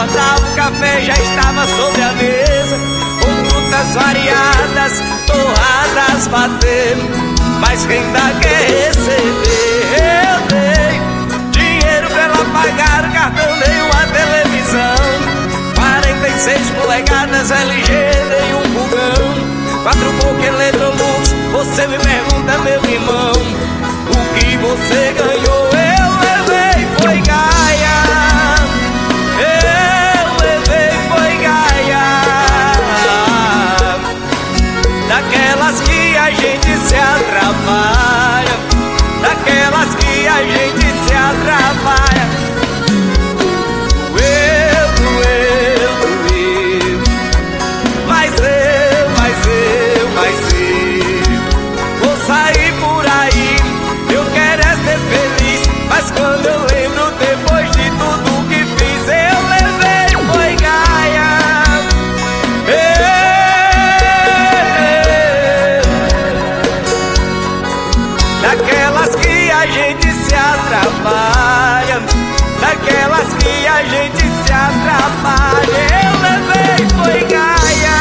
jornal, o café já estava sobre a mesa, com frutas variadas, torradas batendo. Mas quem dá quer receber. Eu dei dinheiro pra ela pagar o cartão, dei uma televisão 46 polegadas LG, dei um fogão, 4 boca Electrolux. Você me pergunta, meu irmão, o que você ganhou? Eu levei, foi Gaia. Eu levei, foi Gaia. Daquelas que a gente se atrapalha, daquelas que a gente se atrapalha. Vou sair por aí, eu quero é ser feliz. Mas quando eu lembro, depois de tudo que fiz, eu levei, foi Gaia. Daquelas que a gente se atrapalha, daquelas que a gente se atrapalha. Eu levei, foi Gaia.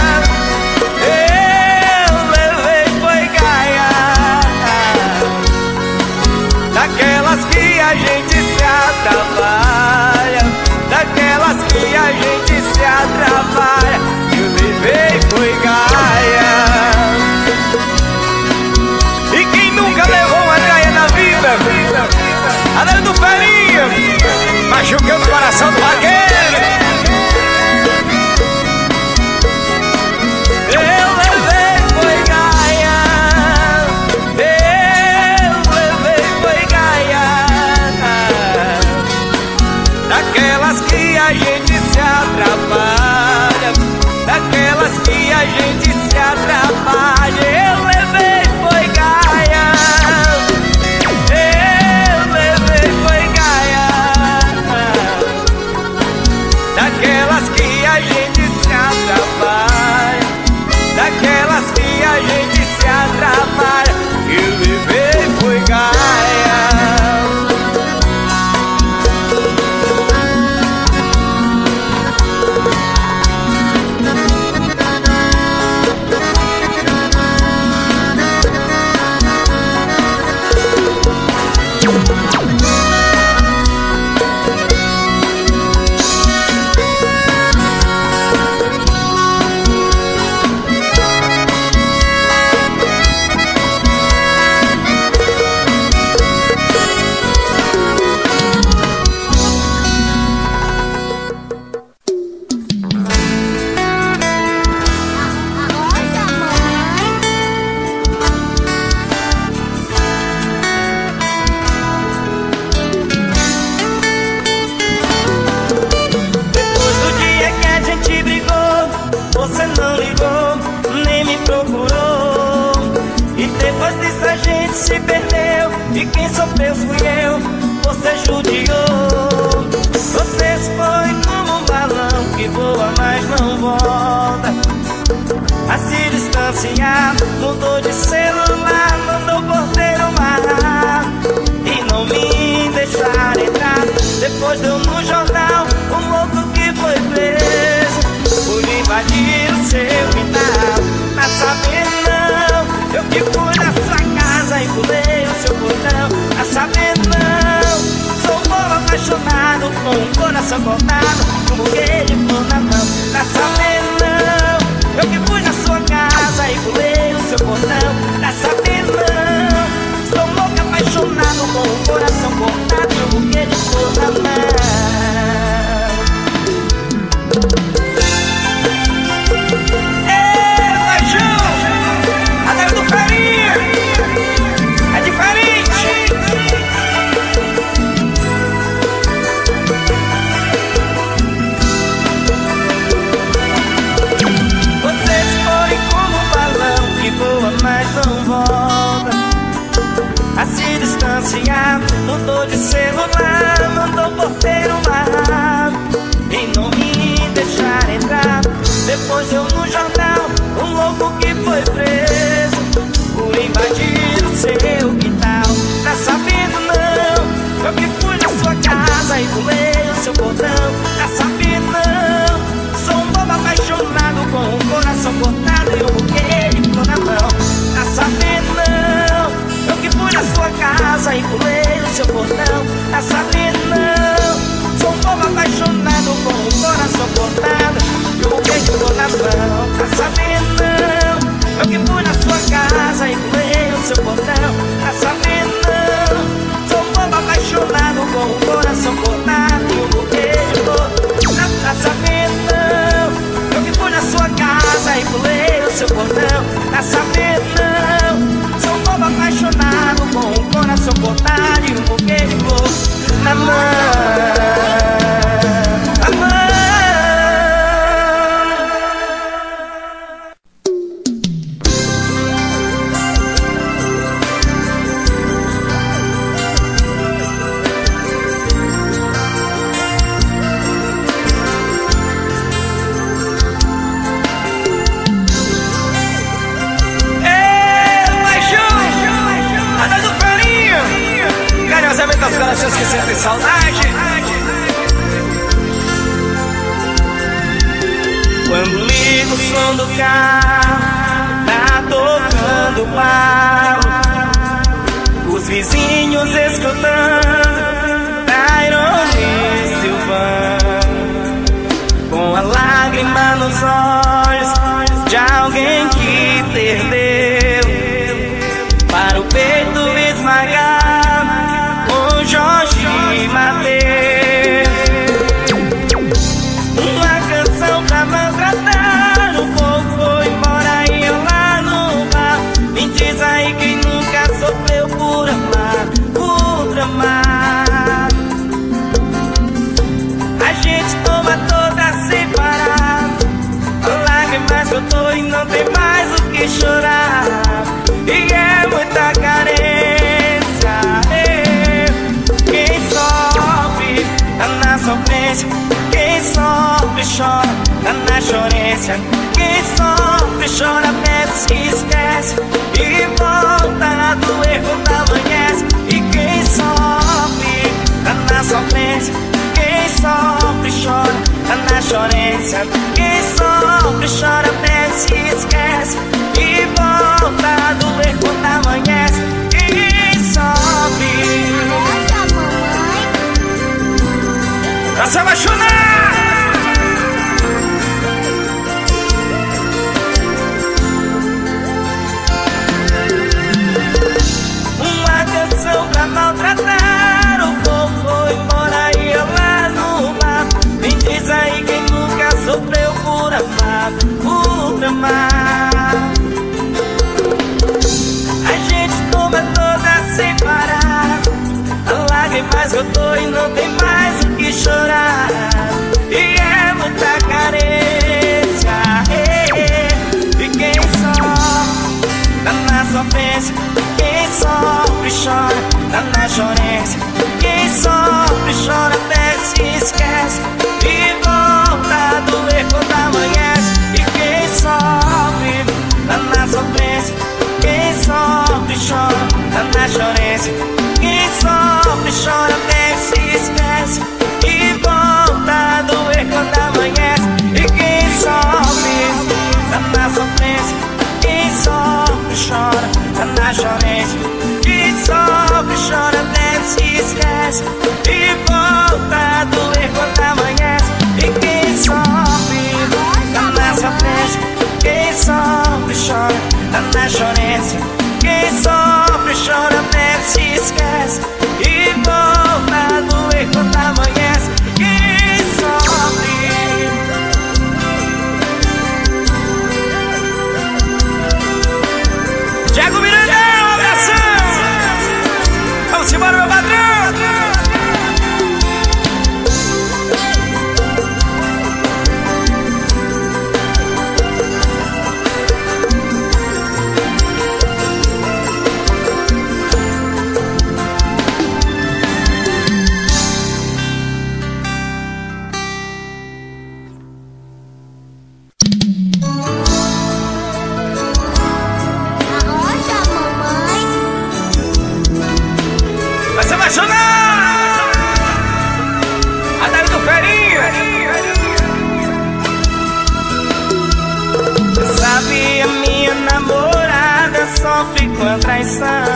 Eu levei, foi Gaia. Daquelas que a gente se atrapalha, daquelas que a gente se atrapalha. Eu levei, foi Gaia. E quem nunca levou uma Gaia na vida? Adão do Ferinha, machucando o coração do vaqueiro. Eu levei, foi Gaia. Eu levei, foi Gaia. Daquelas que a gente se atrapalha, daquelas que a gente se atrapalha. Eu levei, foi Gaia. Eu levei, foi Gaia. Daquelas que a gente se atrapalha, daquelas que a gente se atrapalha. Eu levei, foi Gaia. Se perdeu, e quem sofreu fui eu. Você judiou. Você foi como um balão que voa, mas não volta. A se distanciar, mudou de celular, mandou o porteiro amarrar e não me deixar entrar. Depois deu no jornal um louco que foi preso por invadir o seu quintal. Tá sabendo não, eu que fui na sua casa e pulei o seu portão. Tá sabendo não, sou um povo apaixonado com um coração cortado, um buquê de flor na mão. Tá sabendo não, eu que fui na sua casa e pulei o seu portão. Tá sabendo não, sou um louco apaixonado com um coração cortado e um buquê de flor na mão. Mas vocês que sentem saudade. Quando ligo o som do carro, tá tocando barro, os vizinhos escutando Tairone Silvano, com a lágrima nos olhos de alguém que perdeu, para o peito esmagar com Jorge Mateus. Uma canção pra maltratar, o povo foi embora e eu lá no bar. Me diz aí quem nunca sofreu por amar, por amar. A gente toma toda separada, lágrimas que eu tô e não tem mais o que chorar. E é muita carência, quem sofre tá na sofrência, quem sofre chora tá na chorência. Quem sofre chora, bebe, se esquece e volta a doer quando amanhece. E quem sofre tá na sofrência, quem sofre chora tá na chorência. Quem sofre chora, bebe, se esquece e volta a doer quando amanhece. Quem sofre Pra se apaixonar. uma canção pra maltratar, o povo foi embora e eu lá no bar. Me diz aí quem nunca sofreu por amar, por amar. A gente toma toda separada, lágrimas que eu tô e não tem mais o que chorar. E é muita carência, e quem sofre tá na sofrência, quem sofre chora tá na chorência. Quem sofre chora, bebe, se esquece e volta a doer quando amanhece. E quem sofre tá na sofrência, quem sofre chora tá na chorência. Quem sofre chora, bebe, se esquece e volta a doer quando amanhece. E quem sofre tá na sofrência, quem sofre chora tá na chorência. Quem sofre chora, bebe, se esquece e volta a doer quando amanhece. E quem sofre tá na sofrência, quem sofre chora tá na chorência. Quem sofre chora, bebe, se esquece e volta a doer quando amanhece. Quem sofre Thiago Miranda, um abração. Vamos embora, meu padrão. Vai se apaixonar. A Dali do Ferinha. sabe, a minha namorada sofre com a traição.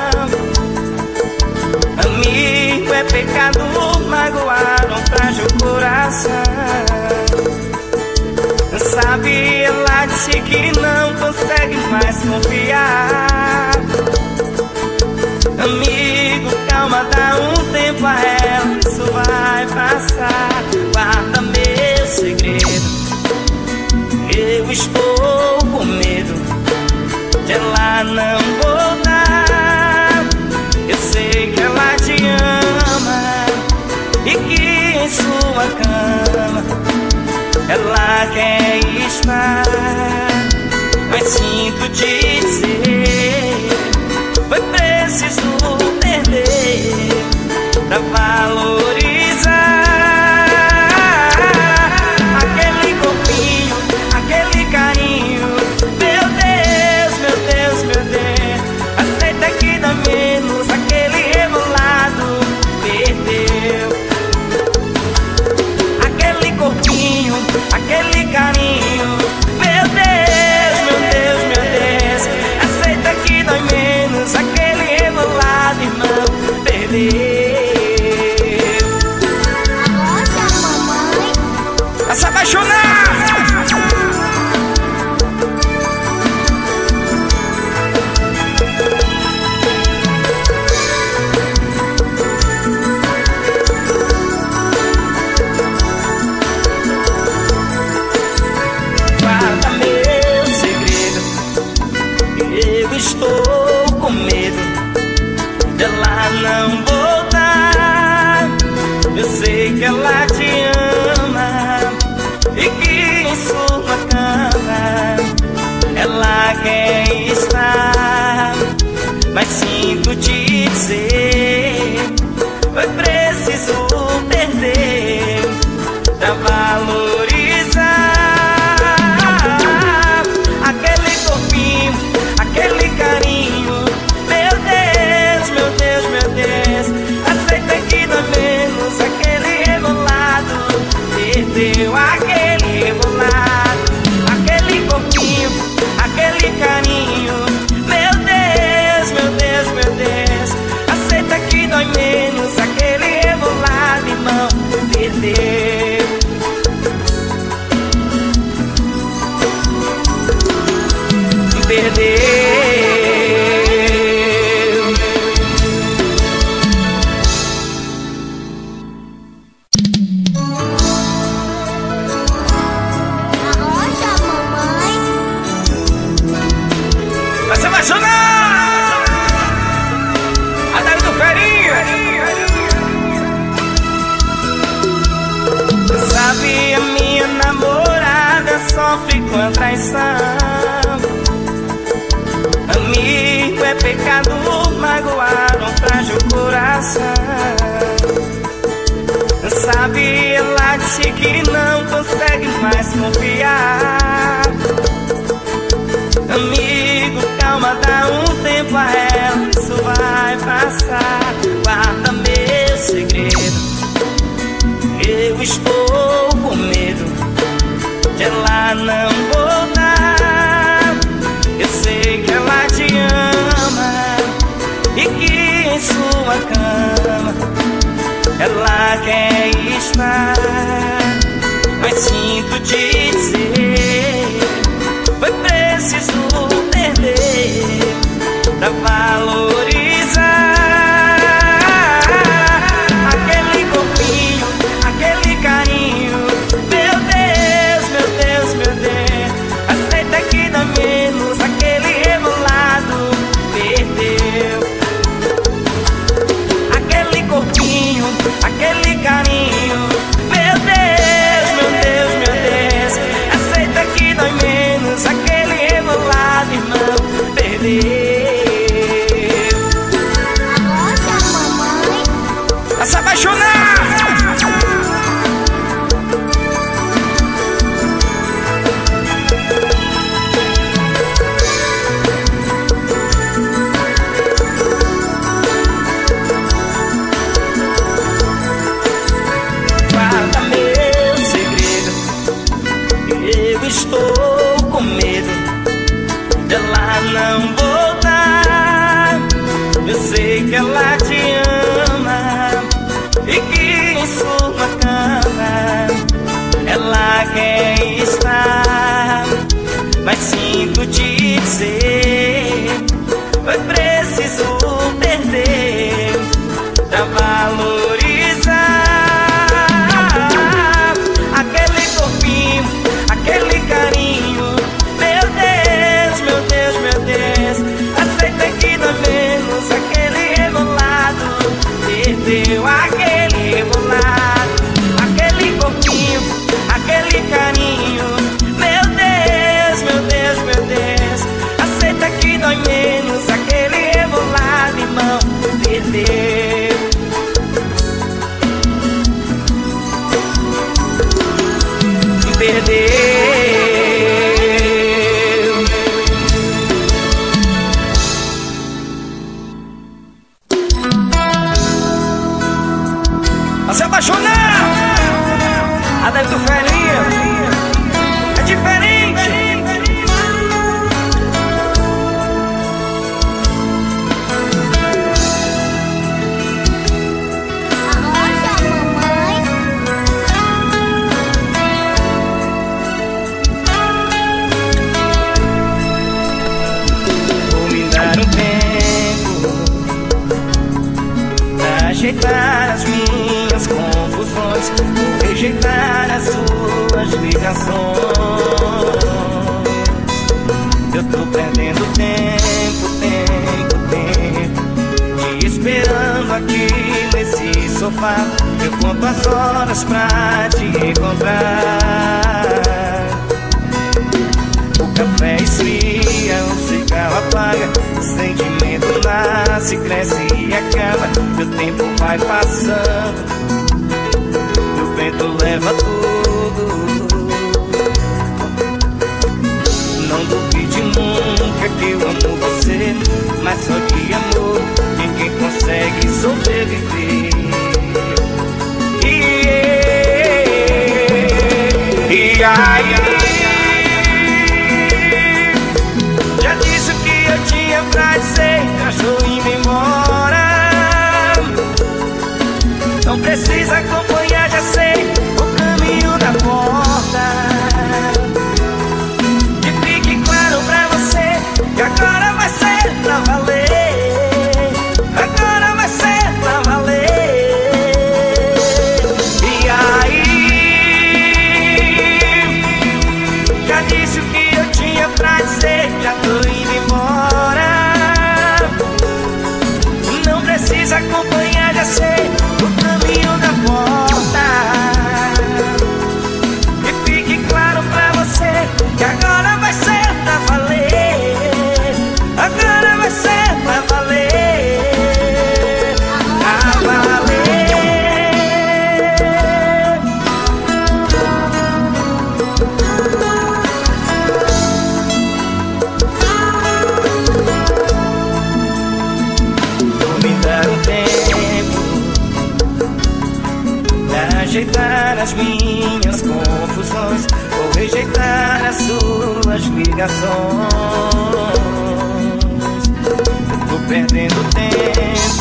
Amigo, é pecado magoar um frágil coração. Sabe, ela disse que não consegue mais confiar. Amigo, calma, dá um tempo a ela, isso vai passar. Guarda meu segredo, eu estou com medo de ela não voltar. Eu sei que ela te ama e que em sua cama ela quer estar. Mas sinto te dizer, foi preciso perder pra valorizar aquele corpinho, aquele carinho. Meu Deus, meu Deus, meu Deus, aceita que dá menos aquele rebolado. Eu estou com medo dela não voltar. Eu sei que ela te ama e que em sua cama ela quer estar. Mas sinto te dizer, foi preciso perder pra valorizar aquele corpinho, aquele carinho. Meu Deus, meu Deus, meu Deus, aceita que não é menos aquele rebolado. Perdeu aquele rebolado, aquele corpinho, aquele carinho. Meu Deus, meu Deus, meu Deus, aceita que dói menos aquele rebolado, irmão. Perdeu. Perdeu. Arrocha, mamãe. Vai se apaixonar! A Dani do Ferinha! Sabe, a minha namorada sofre com a traição. Amigo, é pecado magoar um frágil coração. Sabe, ela disse que não consegue mais confiar. Amigo, calma, dá um tempo a ela, isso vai passar. Guarda meu segredo, eu estou com medo de ela não voltar. Eu sei que ela te ama e que em sua cama ela quer estar. Mas sinto te dizer, foi preciso perder pra valorizar aquele corpinho, aquele carinho. Meu Deus, meu Deus, meu Deus, aceita que dá menos aquele rebolado. Perdeu aquele corpinho, aquele carinho. Meu Deus, meu Deus, meu Deus, aceita que dói menos aquele rebolado, irmão. Perdeu. Arrocha, mamãe. Vai se apaixonar! Guarda meu segredo, eu estou com medo dela não voltar. Eu sei que ela te ama e que em sua cama ela quer estar. Mas sinto te dizer, foi preciso perder pra valorizar aquele corpinho, aquele carinho. Meu Deus, meu Deus, meu Deus, aceita que dá menos aquele rebolado. Perdeu aquele rebolado, aquele corpinho, aquele carinho. Meu Deus, meu Deus, meu Deus, aceita que dói menos aquele rebolado, irmão. Perdeu. Perdeu. Vai se apaixonar! A Dani do Ferinha É diferente! Arrocha, mamãe. vou me dar um tempo pra ajeitar as minhas confusões, rejeitar as suas ligações. Eu tô perdendo tempo sofá, eu conto as horas pra te encontrar. O café esfria, o cigarro apaga, o sentimento nasce, cresce e acaba. E o tempo vai passando, e o vento leva tudo. Não duvide nunca que eu amo você, mas só de amor ninguém consegue sobreviver. E aí, já disse o que eu tinha pra dizer, já estou indo embora. Não precisa acompanhar, já sei o caminho da porta. Que fique claro pra você que agora vai ser pra valer. Agora vai ser pra valer. E aí, já disse o que eu tinha pra dizer, já tô indo embora. Não precisa acompanhar, já sei o caminho da porta. Que fique claro pra você que agora vai ser pra valer. Agora vai ser pra valer. Pra valer. Vou me dar um tempo pra ajeitar as minhas confusões. Vou rejeitar as suas ligações. Tô perdendo tempo,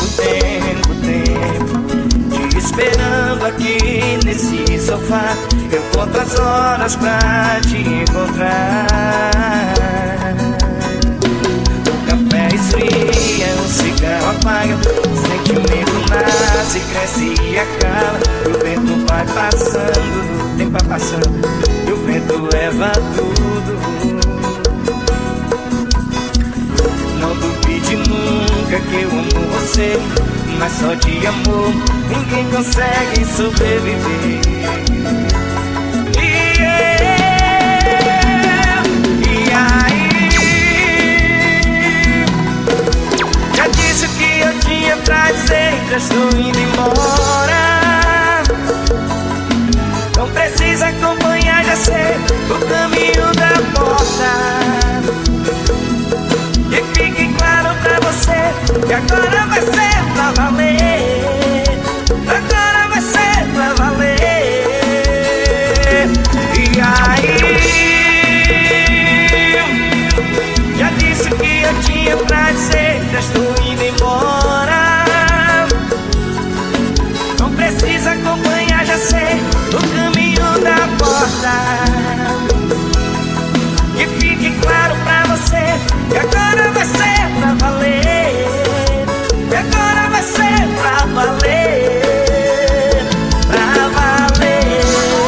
te esperando aqui nesse sofá. Eu conto as horas pra te encontrar. O café esfria, o cigarro apaga, o sentimento nasce, cresce e acaba. E o vento vai passando, o tempo vai passando, e o vento leva tudo. Não duvide nunca que eu amo você, mas só de amor ninguém consegue sobreviver. E aí, já disse o que eu tinha pra dizer, já estou indo embora. Não precisa acompanhar, já sei o caminho da porta. Que fique claro pra você que agora vai ser pra valer. Agora vai ser pra valer. E aí, já disse o que eu tinha pra dizer, já estou indo embora. Não precisa acompanhar, já sei o caminho da porta. Que fique claro pra você que agora vai ser pra valer. Que agora vai ser pra valer. Pra valer.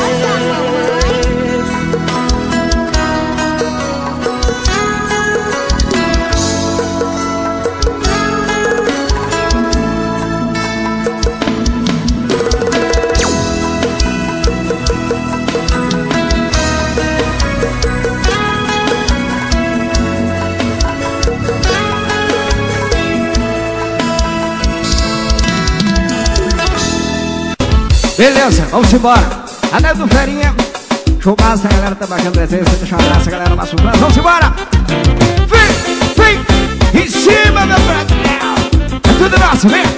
Beleza, vamos embora. Anel do Ferinha, show massa, a galera tá marcando presença. Deixa um abraço, a galera, nosso plano. Vamos embora. Vem, em cima, meu prato. É tudo nosso, vem.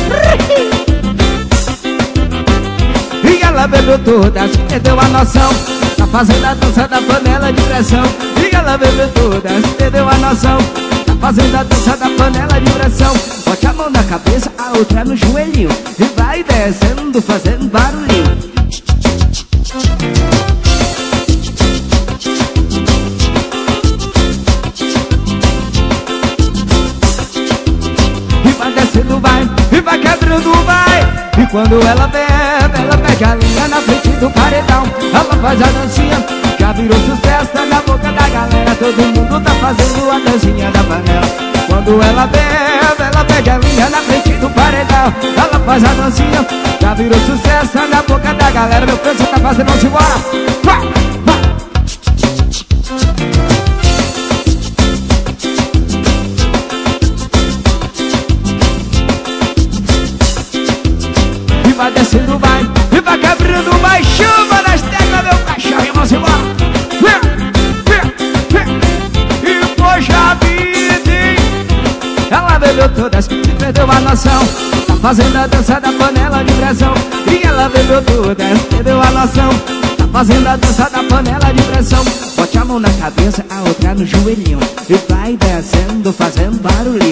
E ela bebeu todas, perdeu a noção. Tá fazendo a dança da panela de pressão. E ela bebeu todas, perdeu a noção. Tá fazendo a dança da panela de pressão. Bote a mão na cabeça, a outra no joelhinho. E vai descendo, fazendo barulhinho. E vai descendo, vai, e vai quebrando, vai. E quando ela bebe, ela pega a linha na frente do paredão. Ela faz a dancinha, já virou sucesso, tá na boca da galera. Todo mundo tá fazendo a dancinha da panela. Quando ela bebe, ela pega a linha na frente do do paredão. Ela faz a dancinha, já virou sucesso na boca da galera. Meu preço tá fazendo, vamos embora. Vai, vai. E vai descendo, vai, e vai quebrando, vai. Chuva nas teclas, meu cachorro, e vamos embora. E poxa vida, hein? Ela bebeu todas e perdeu a noção. Tá fazendo a dança da panela de pressão. E ela bebeu todas, perdeu a noção. Tá fazendo a dança da panela de pressão. Bote a mão na cabeça, a outra no joelhinho. E vai descendo, fazendo barulhinho.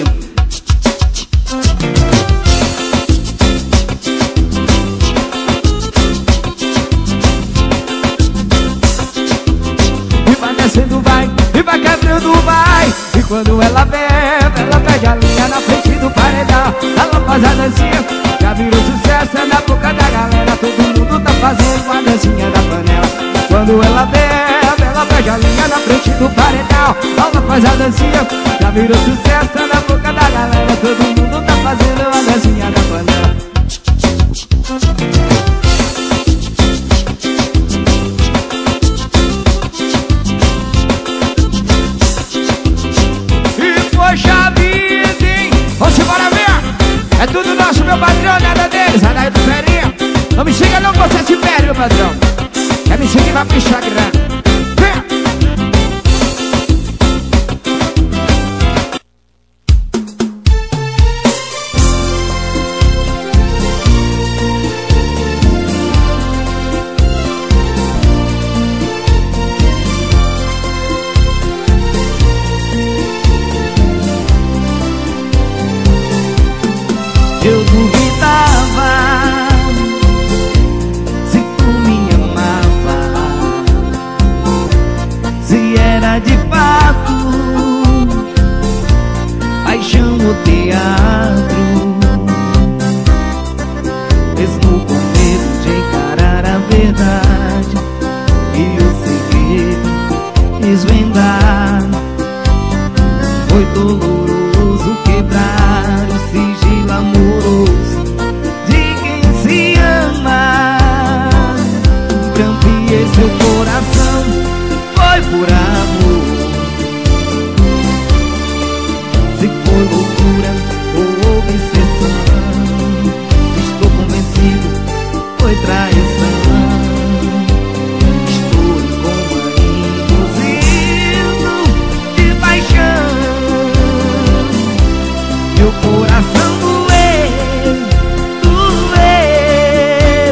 Vai, e vai quebrando, vai. E quando ela bebe, ela perde a linha na frente do paredão. Ela faz a dancinha, já virou sucesso na boca da galera. Todo mundo tá fazendo a dancinha da panela. Quando ela bebe, ela perde a linha na frente do paredão. Ela faz a dancinha, já virou sucesso na boca da galera. Todo mundo tá fazendo a dancinha da panela. Poxa vida, hein? Vamos embora ver. É tudo nosso, meu patrão, nada deles. A daí do Ferinha. Não me siga não, você se perde, meu patrão. Quer me seguir, vai pro Instagram. Eu duvidava se tu me amava, se era de fato paixão ou teatro. Mesmo com medo de encarar a verdade e o segredo desvendar, foi doloroso quebrar o sigilo amoroso de quem se ama. Grampeei seu coração, foi por amor. Se foi loucura ou obsessão, estou convencido, foi traição. Estou induzido de paixão. Meu coração doeu, doeu,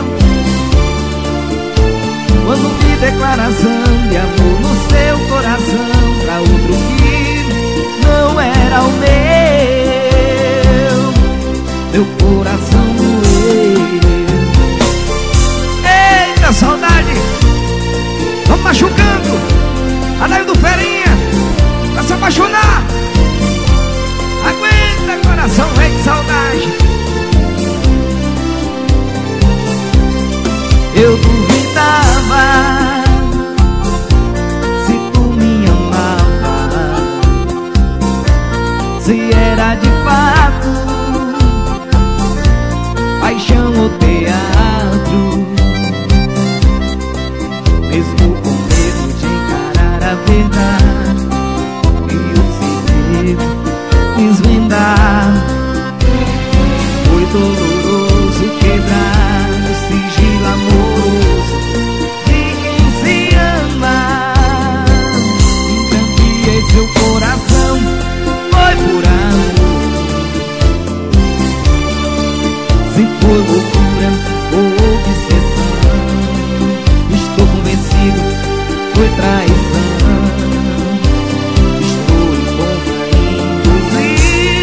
quando vi declaração de amor no seu coração pra outro que não era o meu. Meu coração doeu. Eita saudade, vamos machucando. Adair do Ferinha, pra se apaixonar. Aguenta, coração, vem de saudade. Eu duvidava se tu me amava, se era de fato paixão ou teatro. Mesmo com medo de encarar a verdade e o segredo desvendar, foi doloroso quebrar o sigilo amoroso de quem se ama. Grampeei seu coração, foi por amor. Se foi loucura ou obsessão, estou convencido, foi traição. Estou em bomba induzido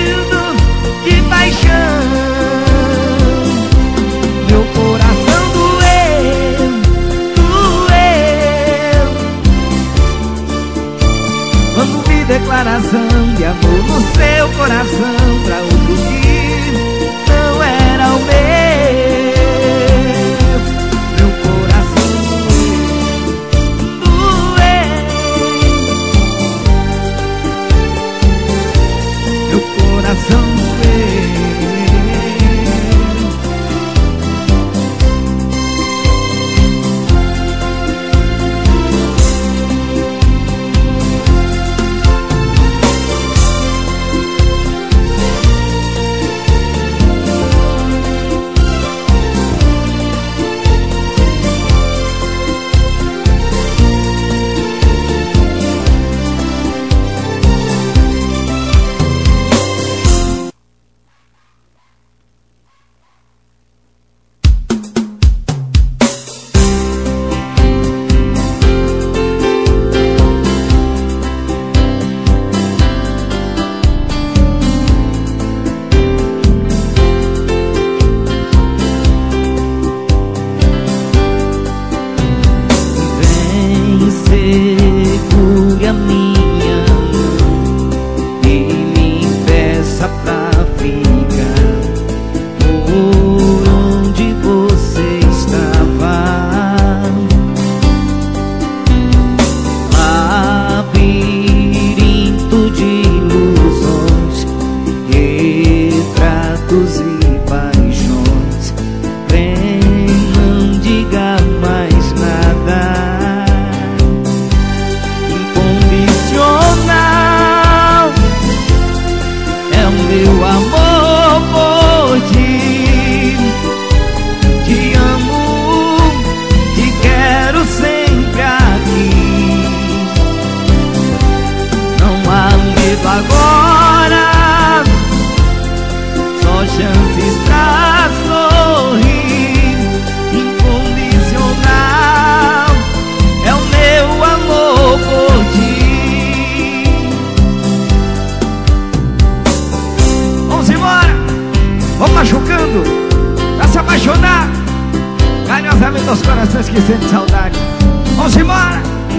chave dos corações que sentem saudade. Vamos embora!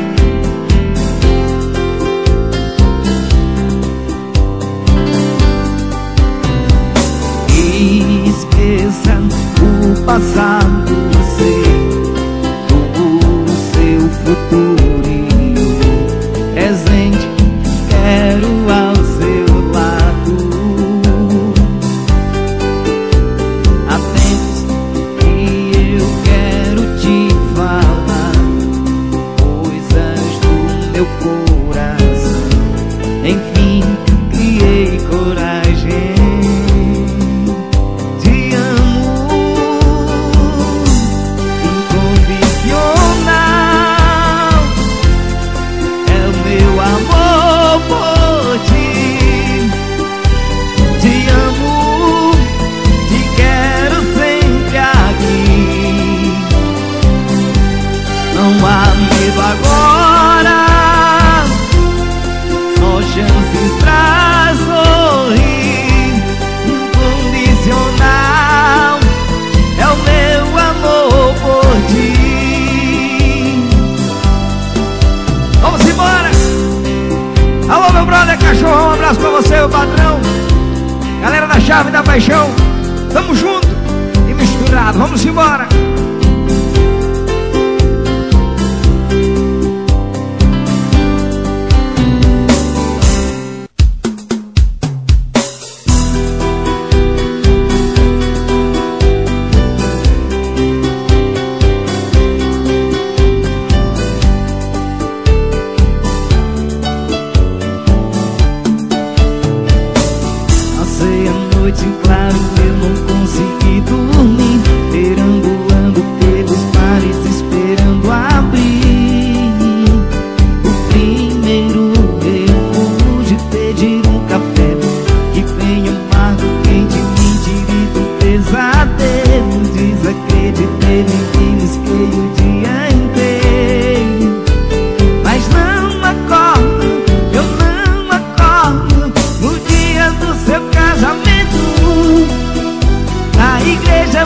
Esqueça o passado, o seu futuro e o presente. Quero ao seu lado. Há tempos que eu quero te falar coisas do meu coração. Enfim, criei coragem. Agora, só chances pra sorrir. Incondicional é o meu amor por ti. Vamos embora! Alô, meu brother cachorro, um abraço pra você, o patrão. Galera da Chave da Paixão, tamo junto e misturado, vamos embora! Claro, eu não consegui dormir, perambulando pelos mares, esperando abrir o primeiro refúgio, pedir um café que venha amargo, quente, mentir do pesadelo. Desacreditei, me risquei o dia inteiro, mas não acordo, eu não acordo no dia do seu casamento. Na igreja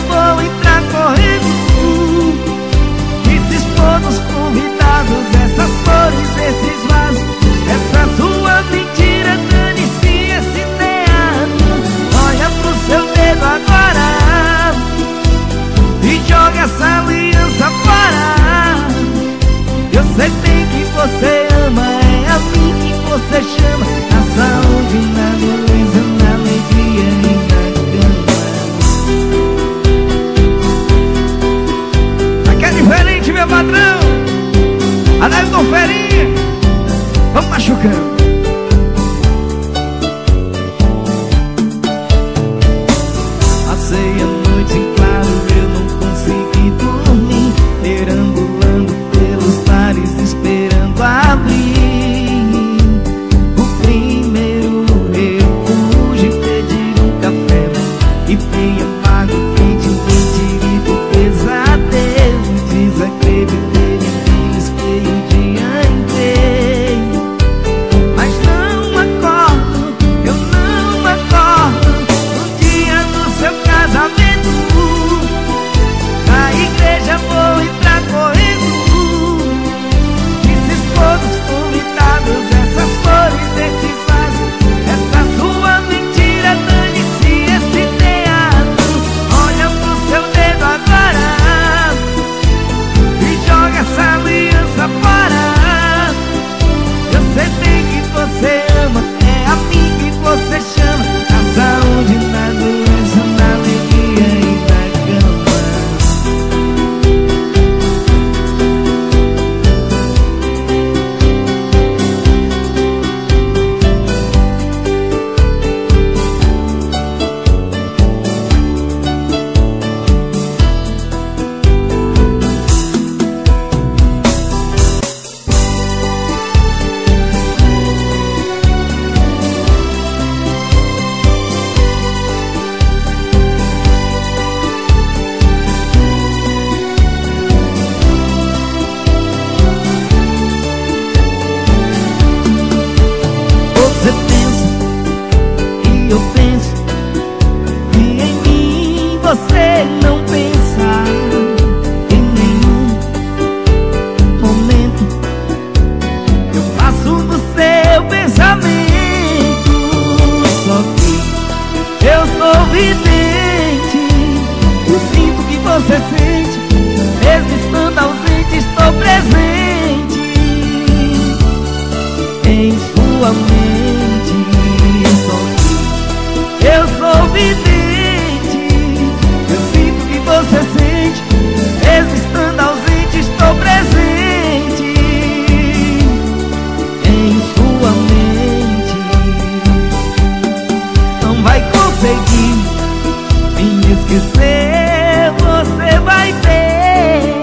conseguir me esquecer, você vai ver.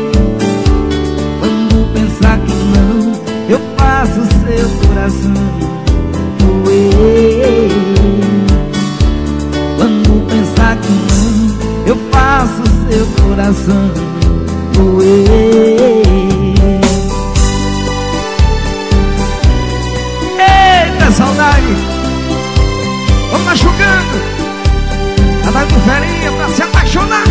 Quando pensar que não, eu faço seu coração doer. Quando pensar que não, eu faço seu coração doer. Eita, saudade! Vamos machucando. Tá dando ferinha pra se apaixonar.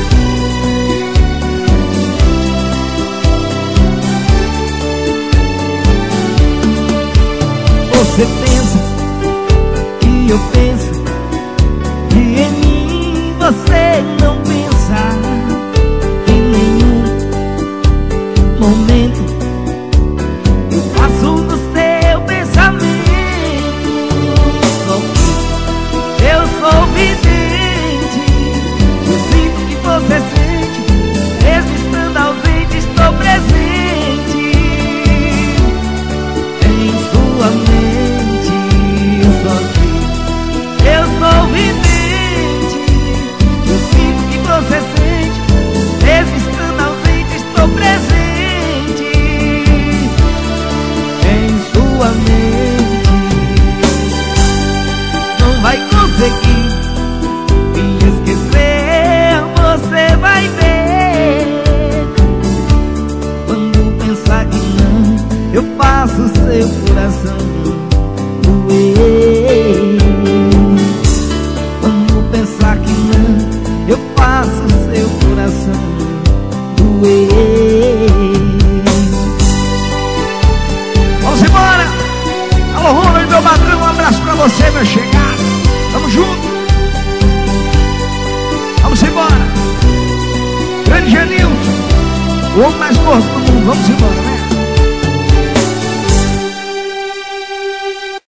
Você pensa que eu penso, que em mim você não pensa. Em nenhum momento eu passo no seu pensamento. Só que eu sou vidente, eu sinto que você sente, mesmo estando ausente, estou presente em sua mente. Só que eu sou vidente, eu sinto que você sente, mesmo estando ausente, estou presente em sua mente. Não vai conseguir me esquecer, você vai ver. Quando pensar que não, eu faço seu coração doer. Quando pensar que não, eu faço seu coração doer. Vamos embora! Alô, Ronald, meu patrão, um abraço pra você, meu chegado. Tamo junto. Vamos embora. Grande Genilson, o homem mais gordo do mundo. Vamos embora, né?